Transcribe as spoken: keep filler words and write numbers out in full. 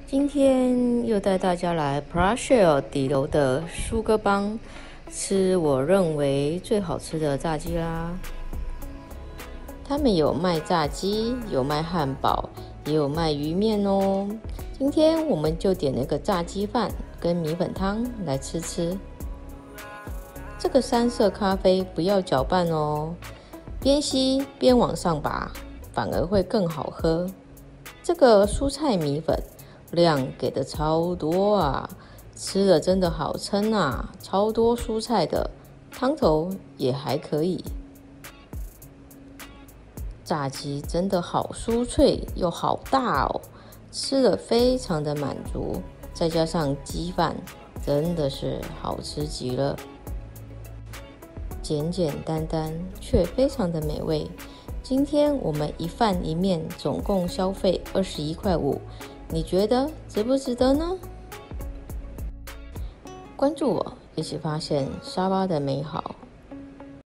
今天又带大家来 Praxell 底楼的苏格邦吃我认为最好吃的炸鸡啦。他们有卖炸鸡，有卖汉堡，也有卖鱼面哦。今天我们就点了个炸鸡饭跟米粉汤来吃吃。这个三色咖啡不要搅拌哦，边吸边往上拔，反而会更好喝。这个蔬菜米粉量给的超多啊，吃了真的好撑啊，超多蔬菜的，汤头也还可以。炸鸡真的好酥脆又好大哦，吃了非常的满足，再加上鸡饭，真的是好吃极了。简简单单却非常的美味。今天我们一饭一面总共消费二十一块五，你觉得值不值得呢？关注我，一起发现沙巴的美好。